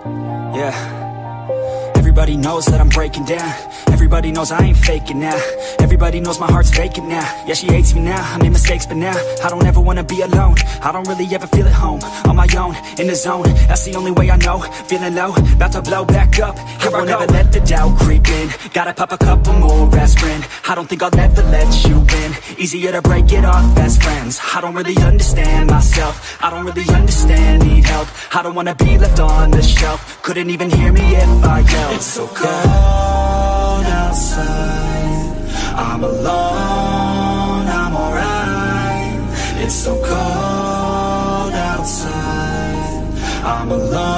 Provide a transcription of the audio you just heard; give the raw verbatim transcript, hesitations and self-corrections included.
Yeah. Everybody knows that I'm breaking down. Everybody knows I ain't faking now. Everybody knows my heart's vacant now. Yeah, she hates me now, I made mistakes but now I don't ever wanna be alone. I don't really ever feel at home. On my own, in the zone, that's the only way I know. Feeling low, about to blow back up. Here I won't ever let the doubt creep in. Gotta pop a couple more aspirin. I don't think I'll ever let you in. Easier to break it off best friends. I don't really understand myself. I don't really understand, need help. I don't wanna be left on the shelf. Couldn't even hear me if I yelled. It's so cold outside, I'm alone, I'm alright. It's so cold outside, I'm alone.